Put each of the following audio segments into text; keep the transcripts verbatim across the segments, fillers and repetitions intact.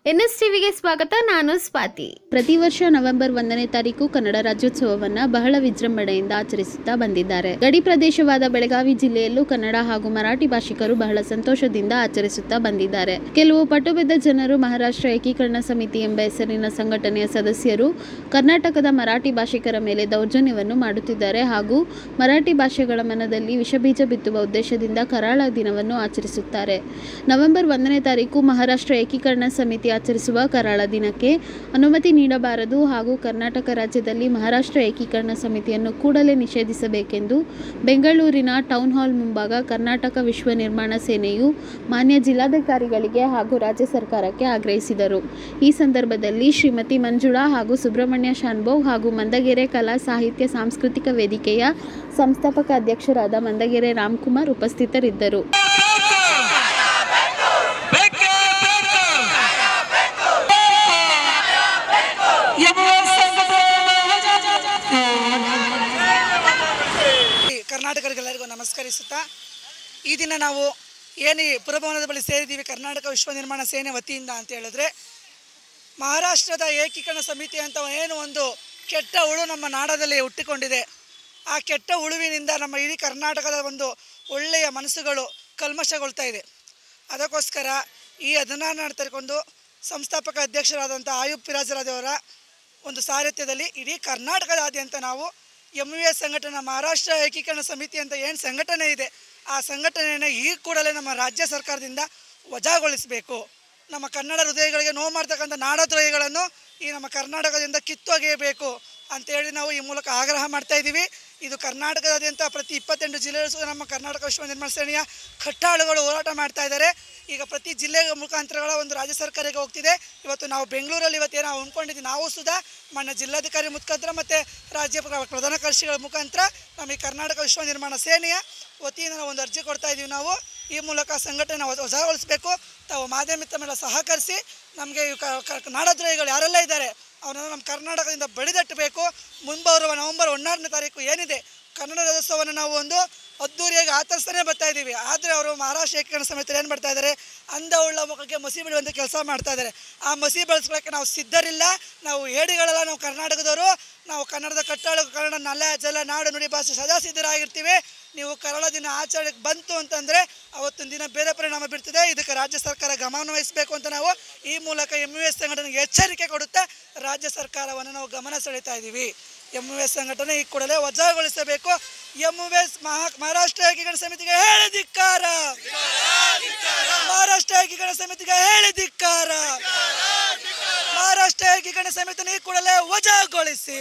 N S ಟಿವಿಗೆ ಸ್ವಾಗತ. ನಾನು ಸ್ವಾತಿ. ಪ್ರತಿ ವರ್ಷ ನವೆಂಬರ್ ಒಂದನೇ ತಾರೀಕು ಕನ್ನಡ ರಾಜ್ಯೋತ್ಸವವನ್ನು ಬಹಳ ವಿಜೃಂಭಣೆಯಿಂದ ಆಚರಿಸುತ್ತಾ ಬಂದಿದ್ದಾರೆ. ಗಡಿ ಪ್ರದೇಶವಾದ ಬೆಳಗಾವಿ ಜಿಲ್ಲೆಯಲ್ಲೂ ಕನ್ನಡ ಹಾಗೂ ಮರಾಠಿ ಭಾಷಿಕರು ಬಹಳ ಸಂತೋಷದಿಂದ ಆಚರಿಸುತ್ತಾ ಬಂದಿದ್ದಾರೆ. ಕೆಲವು ಪಟುಬಿದ್ದ ಜನರು ಮಹಾರಾಷ್ಟ್ರ ಏಕೀಕರಣ ಸಮಿತಿ ಎಂಬ ಹೆಸರಿನ ಸಂಘಟನೆಯ ಸದಸ್ಯರು ಕರ್ನಾಟಕದ ಮರಾಠಿ ಭಾಷಿಕರ ಮೇಲೆ ದೌರ್ಜನ್ಯವನ್ನು ಮಾಡುತ್ತಿದ್ದಾರೆ ಹಾಗೂ ಮರಾಠಿ ಭಾಷೆಗಳ ಮನದಲ್ಲಿ ವಿಷಬೀಜ ಬಿತ್ತುವ ಉದ್ದೇಶದಿಂದ ಕರಾಳ ದಿನವನ್ನು ಆಚರಿಸುತ್ತಾರೆ. ನವೆಂಬರ್ ಒಂದನೇ ತಾರೀಕು ಮಹಾರಾಷ್ಟ್ರ ಏಕೀಕರಣ ಸಮಿತಿ ಆಚರಿಸುವ ಕರಾಳ ದಿನಕ್ಕೆ ಅನುಮತಿ ನೀಡಬಾರದು ಹಾಗೂ ಕರ್ನಾಟಕ ರಾಜ್ಯದಲ್ಲಿ ಮಹಾರಾಷ್ಟ್ರ ಏಕೀಕರಣ ಸಮಿತಿಯನ್ನು ಕೂಡಲೇ ನಿಷೇಧಿಸಬೇಕೆಂದು ಬೆಂಗಳೂರಿನ ಟೌನ್ ಹಾಲ್ ಮುಂಭಾಗ ಕರ್ನಾಟಕ ವಿಶ್ವ ನಿರ್ಮಾಣ ಸೇನೆಯು ಮಾನ್ಯ ಜಿಲ್ಲಾಧಿಕಾರಿಗಳಿಗೆ ಹಾಗೂ ರಾಜ್ಯ ಸರ್ಕಾರಕ್ಕೆ ಆಗ್ರಹಿಸಿದರು. ಈ ಸಂದರ್ಭದಲ್ಲಿ ಶ್ರೀಮತಿ ಮಂಜುಳಾ ಹಾಗೂ ಸುಬ್ರಹ್ಮಣ್ಯ ಶಾನ್ಭೋಗ್ ಹಾಗೂ ಮಂದಗೆರೆ ಕಲಾ ಸಾಹಿತ್ಯ ಸಾಂಸ್ಕೃತಿಕ ವೇದಿಕೆಯ ಸಂಸ್ಥಾಪಕ ಅಧ್ಯಕ್ಷರಾದ ಮಂದಗೆರೆ ರಾಮ್ಕುಮಾರ್ ಉಪಸ್ಥಿತರಿದ್ದರು. ಕರ್ನಾಟಕರಿಗೆಲ್ಲರಿಗೂ ನಮಸ್ಕರಿಸುತ್ತಾ ಈ ದಿನ ನಾವು ಏನು ಈ ಪುರಭವನದ ಬಳಿ ಸೇರಿದ್ದೀವಿ ಕರ್ನಾಟಕ ವಿಶ್ವ ನಿರ್ಮಾಣ ಸೇನೆ ವತಿಯಿಂದ ಅಂತ ಹೇಳಿದ್ರೆ, ಮಹಾರಾಷ್ಟ್ರದ ಏಕೀಕರಣ ಸಮಿತಿ ಅಂತ ಏನು ಒಂದು ಕೆಟ್ಟ ಹುಳು ನಮ್ಮ ನಾಡದಲ್ಲಿ ಹುಟ್ಟಿಕೊಂಡಿದೆ. ಆ ಕೆಟ್ಟ ಹುಳುವಿನಿಂದ ನಮ್ಮ ಇಡೀ ಕರ್ನಾಟಕದ ಒಂದು ಒಳ್ಳೆಯ ಮನಸ್ಸುಗಳು ಕಲ್ಮಶಗೊಳ್ತಾ ಇದೆ. ಅದಕ್ಕೋಸ್ಕರ ಈ ಹದಿನಾರನೇ ತಾರೀಕೊಂದು ಸಂಸ್ಥಾಪಕ ಅಧ್ಯಕ್ಷರಾದಂಥ ಆಯುಬ್ ಪಿರಾಜರಾದವರ ಒಂದು ಸಾರಥ್ಯದಲ್ಲಿ ಇಡೀ ಕರ್ನಾಟಕದಾದ್ಯಂತ ನಾವು ಎಮ್ ಯು ಎಸ್ ಸಂಘಟನೆ ಮಹಾರಾಷ್ಟ್ರ ಏಕೀಕರಣ ಸಮಿತಿ ಅಂತ ಏನು ಸಂಘಟನೆ ಇದೆ, ಆ ಸಂಘಟನೆಯನ್ನು ಈ ಕೂಡಲೇ ನಮ್ಮ ರಾಜ್ಯ ಸರ್ಕಾರದಿಂದ ವಜಾಗೊಳಿಸಬೇಕು. ನಮ್ಮ ಕನ್ನಡ ಹೃದಯಗಳಿಗೆ ನೋವು ಮಾಡ್ತಕ್ಕಂಥ ನಾಡದ್ರೋಹಿಗಳನ್ನು ಈ ನಮ್ಮ ಕರ್ನಾಟಕದಿಂದ ಕಿತ್ತೊಗೆಯಬೇಕು ಅಂತೇಳಿ ನಾವು ಈ ಮೂಲಕ ಆಗ್ರಹ ಮಾಡ್ತಾ ಇದ್ದೀವಿ. ಇದು ಕರ್ನಾಟಕದಾದ್ಯಂತ ಪ್ರತಿ ಇಪ್ಪತ್ತೆಂಟು ಜಿಲ್ಲೆಗಳು ನಮ್ಮ ಕರ್ನಾಟಕ ವಿಶ್ವ ನಿರ್ಮಾಣ ಸೇನೆಯ ಕಟ್ಟಾಳುಗಳು ಹೋರಾಟ ಮಾಡ್ತಾ ಇದ್ದಾರೆ. ಈಗ ಪ್ರತಿ ಜಿಲ್ಲೆಯ ಮುಖಾಂತರಗಳ ಒಂದು ರಾಜ್ಯ ಸರ್ಕಾರಕ್ಕೆ ಹೋಗ್ತಿದೆ. ಇವತ್ತು ನಾವು ಬೆಂಗಳೂರಲ್ಲಿ ಇವತ್ತೇನೋ ಅಂದ್ಕೊಂಡಿದ್ದೀವಿ, ನಾವು ಸುಧಾ ಮಾನ್ಯ ಜಿಲ್ಲಾಧಿಕಾರಿ ಮುಖಾಂತರ ಮತ್ತು ರಾಜ್ಯ ಪ್ರಧಾನ ಕಾರ್ಯದರ್ಶಿಗಳ ಮುಖಾಂತರ ನಮ್ಮ ಈ ಕರ್ನಾಟಕ ವಿಶ್ವ ನಿರ್ಮಾಣ ಸೇನೆಯ ವತಿಯಿಂದ ನಾವು ಒಂದು ಅರ್ಜಿ ಕೊಡ್ತಾ ಇದ್ದೀವಿ. ನಾವು ಈ ಮೂಲಕ ಸಂಘಟನೆ ವಜಾಗೊಳಿಸಬೇಕು. ತಾವು ಮಾಧ್ಯಮ ಮೇಲೆ ಸಹಕರಿಸಿ ನಮಗೆ ನಾಡದ್ರೋಹಿಗಳು ಯಾರೆಲ್ಲ ಇದ್ದಾರೆ ಅವರನ್ನು ನಮ್ಮ ಕರ್ನಾಟಕದಿಂದ ಬಡಿದಟ್ಟಬೇಕು. ಮುಂಬರುವ ನವೆಂಬರ್ ಒಂದನೇ ತಾರೀಕು ಏನಿದೆ ಕನ್ನಡ ರಾಜ್ಯೋತ್ಸವವನ್ನು ನಾವು ಒಂದು ಅದ್ದೂರಿಯಾಗಿ ಆಚರಿಸ್ತಾನೆ ಬರ್ತಾ ಇದ್ದೀವಿ. ಆದರೆ ಅವರು ಮಹಾರಾಷ್ಟ್ರ ಏಕೀಕರಣ ಸಮಿತಿ ಏನು ಮಾಡ್ತಾ ಇದ್ದಾರೆ, ಅಂಧ ಉಳ್ಳ ಮುಖಕ್ಕೆ ಮಸಿ ಬಿಡುವಂಥ ಕೆಲಸ ಮಾಡ್ತಾ ಇದ್ದಾರೆ. ಆ ಮಸಿ ಬೆಳೆಸ್ಕೊಳ್ಳೋಕ್ಕೆ ನಾವು ಸಿದ್ಧರಿಲ್ಲ. ನಾವು ಹೇಡಿಗಳೆಲ್ಲ, ನಾವು ಕರ್ನಾಟಕದವರು, ನಾವು ಕನ್ನಡದ ಕಟ್ಟಾಳು, ಕನ್ನಡ ನೆಲ ಜಲ ನಾಡು ನುಡಿ ಭಾಷೆ ಸದಾ ಸಿದ್ಧರಾಗಿರ್ತೀವಿ. ನೀವು ಕರಾಳ ದಿನ ಆಚರಣೆಗೆ ಬಂತು ಅಂತಂದರೆ ಅವತ್ತೊಂದು ದಿನ ಬೇರೆ ಪರಿಣಾಮ ಬೀರ್ತದೆ. ಇದಕ್ಕೆ ರಾಜ್ಯ ಸರ್ಕಾರ ಗಮನ ವಹಿಸಬೇಕು ಅಂತ ನಾವು ಈ ಮೂಲಕ ಎಮ್ ಯು ಎಸ್ ಸಂಘಟನೆಗೆ ಎಚ್ಚರಿಕೆ ಕೊಡುತ್ತಾ ರಾಜ್ಯ ಸರ್ಕಾರವನ್ನು ನಾವು ಗಮನ ಸೆಳೀತಾ ಇದ್ದೀವಿ. ಎಮ್ ಯು ಎಸ್ ಸಂಘಟನೆ ಈ ಕೂಡಲೇ ವಜಾಗೊಳಿಸಬೇಕು. ಎಮ್ ಯು ಎಸ್ ಮಹಾ ಮಹಾರಾಷ್ಟ್ರ ಏಕೀಕರಣ ಸಮಿತಿಗೆ ಹೇಳಿ ಧಿಕ್ಕಾರ, ಮಹಾರಾಷ್ಟ್ರ ಏಕೀಕರಣ ಸಮಿತಿಗೆ ಹೇಳಿ ಧಿಕ್ಕಾರ, ಮಹಾರಾಷ್ಟ್ರ ಏಕೀಕರಣ ಸಮಿತಿನ ಈ ಕೂಡಲೇ ವಜಾಗೊಳಿಸಿ.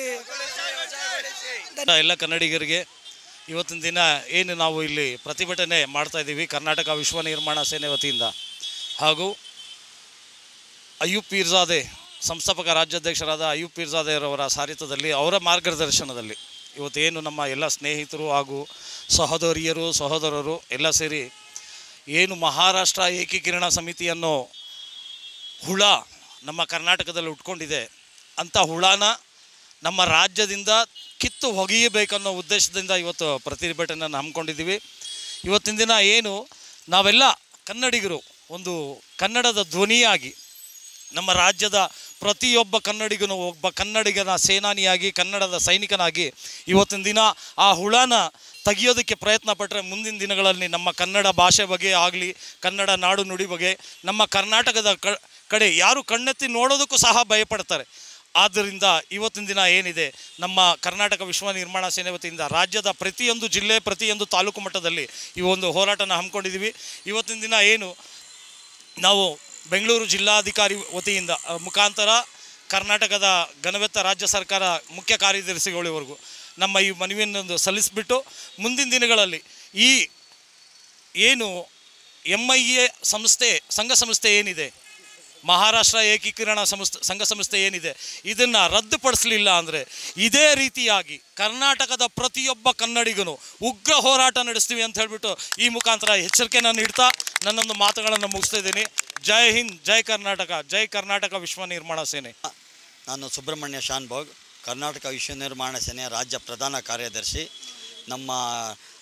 ಎಲ್ಲ ಕನ್ನಡಿಗರಿಗೆ ಇವತ್ತಿನ ದಿನ ಏನು ನಾವು ಇಲ್ಲಿ ಪ್ರತಿಭಟನೆ ಮಾಡ್ತಾ ಇದ್ದೀವಿ ಕರ್ನಾಟಕ ವಿಶ್ವ ನಿರ್ಮಾಣ ಸೇನೆ ವತಿಯಿಂದ ಹಾಗೂ ಅಯ್ಯೂಬ್ ಪೀರ್ಜಾದೆ ಸಂಸ್ಥಾಪಕ ರಾಜ್ಯಾಧ್ಯಕ್ಷರಾದ ಅಯ್ಯೂಬ್ ಪೀರ್ಜಾದೆಯವರ ಸಾರಥ್ಯದಲ್ಲಿ ಅವರ ಮಾರ್ಗದರ್ಶನದಲ್ಲಿ ಇವತ್ತೇನು ನಮ್ಮ ಎಲ್ಲ ಸ್ನೇಹಿತರು ಹಾಗೂ ಸಹೋದರಿಯರು ಸಹೋದರರು ಎಲ್ಲ ಸೇರಿ ಏನು ಮಹಾರಾಷ್ಟ್ರ ಏಕೀಕರಣ ಸಮಿತಿ ಅನ್ನೋ ಹುಳ ನಮ್ಮ ಕರ್ನಾಟಕದಲ್ಲಿ ಉಟ್ಕೊಂಡಿದೆ, ಅಂಥ ಹುಳನ ನಮ್ಮ ರಾಜ್ಯದಿಂದ ಕಿತ್ತು ಒಗೆಯಬೇಕನ್ನೋ ಉದ್ದೇಶದಿಂದ ಇವತ್ತು ಪ್ರತಿಭಟನೆಯನ್ನು ಹಮ್ಮಿಕೊಂಡಿದ್ದೀವಿ. ಇವತ್ತಿನ ದಿನ ಏನು ನಾವೆಲ್ಲ ಕನ್ನಡಿಗರು ಒಂದು ಕನ್ನಡದ ಧ್ವನಿಯಾಗಿ ನಮ್ಮ ರಾಜ್ಯದ ಪ್ರತಿಯೊಬ್ಬ ಕನ್ನಡಿಗನು ಒಬ್ಬ ಕನ್ನಡಿಗನ ಸೇನಾನಿಯಾಗಿ ಕನ್ನಡದ ಸೈನಿಕನಾಗಿ ಇವತ್ತಿನ ದಿನ ಆ ಹುಳನ ತೆಗೆಯೋದಕ್ಕೆ ಪ್ರಯತ್ನ ಪಟ್ಟರೆ ಮುಂದಿನ ದಿನಗಳಲ್ಲಿ ನಮ್ಮ ಕನ್ನಡ ಭಾಷೆ ಬಗ್ಗೆ ಆಗಲಿ, ಕನ್ನಡ ನಾಡು ನುಡಿ ಬಗ್ಗೆ ನಮ್ಮ ಕರ್ನಾಟಕದ ಕಡೆ ಯಾರು ಕಣ್ಣೆತ್ತಿ ನೋಡೋದಕ್ಕೂ ಸಹ ಭಯಪಡ್ತಾರೆ. ಆದ್ದರಿಂದ ಇವತ್ತಿನ ದಿನ ಏನಿದೆ ನಮ್ಮ ಕರ್ನಾಟಕ ವಿಶ್ವ ನಿರ್ಮಾಣ ಸೇನೆ ವತಿಯಿಂದ ರಾಜ್ಯದ ಪ್ರತಿಯೊಂದು ಜಿಲ್ಲೆ ಪ್ರತಿಯೊಂದು ತಾಲೂಕು ಮಟ್ಟದಲ್ಲಿ ಈ ಒಂದು ಹೋರಾಟನ ಹಮ್ಮಿಕೊಂಡಿದ್ದೀವಿ. ಇವತ್ತಿನ ದಿನ ಏನು ನಾವು ಬೆಂಗಳೂರು ಜಿಲ್ಲಾಧಿಕಾರಿ ವತಿಯಿಂದ ಮುಖಾಂತರ ಕರ್ನಾಟಕದ ಘನವೆತ್ತ ರಾಜ್ಯ ಸರ್ಕಾರ ಮುಖ್ಯ ಕಾರ್ಯದರ್ಶಿಗಳವರೆಗೂ ನಮ್ಮ ಈ ಮನವಿಯನ್ನು ಸಲ್ಲಿಸಿಬಿಟ್ಟು ಮುಂದಿನ ದಿನಗಳಲ್ಲಿ ಈ ಏನು ಎಮ್ ಐ ಎ ಸಂಸ್ಥೆ ಸಂಘ ಸಂಸ್ಥೆ ಏನಿದೆ, ಮಹಾರಾಷ್ಟ್ರ ಏಕೀಕರಣ ಸಂಸ್ಥೆ ಸಂಘ ಸಂಸ್ಥೆ ಏನಿದೆ, ಇದನ್ನು ರದ್ದುಪಡಿಸಲಿಲ್ಲ ಅಂದರೆ ಇದೇ ರೀತಿಯಾಗಿ ಕರ್ನಾಟಕದ ಪ್ರತಿಯೊಬ್ಬ ಕನ್ನಡಿಗನು ಉಗ್ರ ಹೋರಾಟ ನಡೆಸ್ತೀವಿ ಅಂತ ಹೇಳಿಬಿಟ್ಟು ಈ ಮುಖಾಂತರ ಎಚ್ಚರಿಕೆಯನ್ನು ನೀಡ್ತಾ ನನ್ನೊಂದು ಮಾತುಗಳನ್ನು ಮುಗಿಸ್ತಾ ಇದ್ದೀನಿ. ಜೈ ಹಿಂದ್, ಜೈ ಕರ್ನಾಟಕ, ಜೈ ಕರ್ನಾಟಕ ವಿಶ್ವ ನಿರ್ಮಾಣ ಸೇನೆ. ನಾನು ಸುಬ್ರಹ್ಮಣ್ಯ ಶಾನ್ಭೋಗ್, ಕರ್ನಾಟಕ ವಿಶ್ವ ನಿರ್ಮಾಣ ಸೇನೆಯ ರಾಜ್ಯ ಪ್ರಧಾನ ಕಾರ್ಯದರ್ಶಿ. ನಮ್ಮ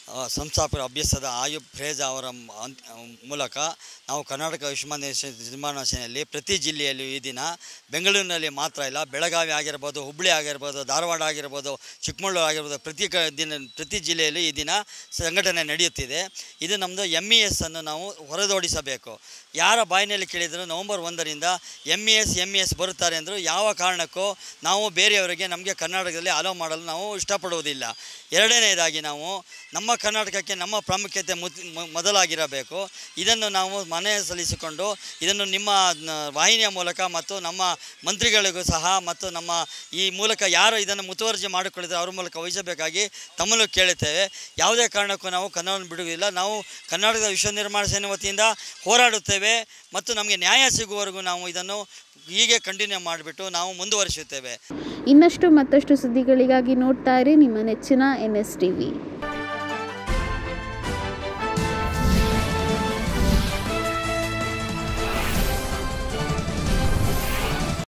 ಸಂಸ್ಥಾಪಕ ಅಭ್ಯಾಸದ ಆಯುಬ್ ಫ್ರೇಜಾ ಅವರ ಮೂಲಕ ನಾವು ಕರ್ನಾಟಕ ವಿಶ್ವ ನಿರ್ಮಾಣ ಸೇನೆಯಲ್ಲಿ ಪ್ರತಿ ಜಿಲ್ಲೆಯಲ್ಲೂ ಈ ದಿನ ಬೆಂಗಳೂರಿನಲ್ಲಿ ಮಾತ್ರ ಇಲ್ಲ, ಬೆಳಗಾವಿ ಆಗಿರ್ಬೋದು, ಹುಬ್ಬಳ್ಳಿ ಆಗಿರ್ಬೋದು, ಧಾರವಾಡ ಆಗಿರ್ಬೋದು, ಚಿಕ್ಕಮಗಳೂರು ಆಗಿರ್ಬೋದು, ಪ್ರತಿ ಕ ದಿನ ಪ್ರತಿ ಜಿಲ್ಲೆಯಲ್ಲೂ ಈ ದಿನ ಸಂಘಟನೆ ನಡೆಯುತ್ತಿದೆ. ಇದು ನಮ್ಮದು ಎಮ್ ಇ ಎಸ್ ಅನ್ನು ನಾವು ಹೊರದೋಡಿಸಬೇಕು. ಯಾರ ಬಾಯಿನಲ್ಲಿ ಕೇಳಿದರೂ ನವಂಬರ್ ಒಂದರಿಂದ M E S M E S ಬರುತ್ತಾರೆ ಅಂದರು ಯಾವ ಕಾರಣಕ್ಕೂ ನಾವು ಬೇರೆಯವರಿಗೆ ನಮಗೆ ಕರ್ನಾಟಕದಲ್ಲಿ ಅಲೋ ಮಾಡಲು ನಾವು ಇಷ್ಟಪಡುವುದಿಲ್ಲ. ಎರಡನೇದಾಗಿ ನಾವು ನಮ್ಮ ಕರ್ನಾಟಕಕ್ಕೆ ನಮ್ಮ ಪ್ರಾಮುಖ್ಯತೆ ಮೊದಲಾಗಿರಬೇಕು. ಇದನ್ನು ನಾವು ಮನೆ ಸಲ್ಲಿಸಿಕೊಂಡು ಇದನ್ನು ನಿಮ್ಮ ವಾಹಿನಿಯ ಮೂಲಕ ಮತ್ತು ನಮ್ಮ ಮಂತ್ರಿಗಳಿಗೂ ಸಹ ಮತ್ತು ನಮ್ಮ ಈ ಮೂಲಕ ಯಾರು ಇದನ್ನು ಮುತುವರ್ಜಿ ಮಾಡಿಕೊಳ್ಳಿದರೆ ಅವ್ರ ಮೂಲಕ ವಹಿಸಬೇಕಾಗಿ ತಮ್ಮಲ್ಲೂ ಕೇಳುತ್ತೇವೆ. ಯಾವುದೇ ಕಾರಣಕ್ಕೂ ನಾವು ಕನ್ನಡವನ್ನು ಬಿಡುವುದಿಲ್ಲ. ನಾವು ಕರ್ನಾಟಕದ ವಿಶ್ವ ನಿರ್ಮಾಣ ಸೇನೆ ವತಿಯಿಂದ ಹೋರಾಡುತ್ತೇವೆ ಮತ್ತು ನಮಗೆ ನ್ಯಾಯ ಸಿಗುವವರೆಗೂ ನಾವು ಇದನ್ನು ಹೀಗೆ ಕಂಟಿನ್ಯೂ ಮಾಡಿಬಿಟ್ಟು ನಾವು ಮುಂದುವರಿಸುತ್ತೇವೆ. ಇನ್ನಷ್ಟು ಮತ್ತಷ್ಟು ಸುದ್ದಿಗಳಿಗಾಗಿ ನೋಡ್ತಾ ಇರಿ ನಿಮ್ಮ ನೆಚ್ಚಿನ ಎನ್ ಎಸ್ ಟಿವಿ.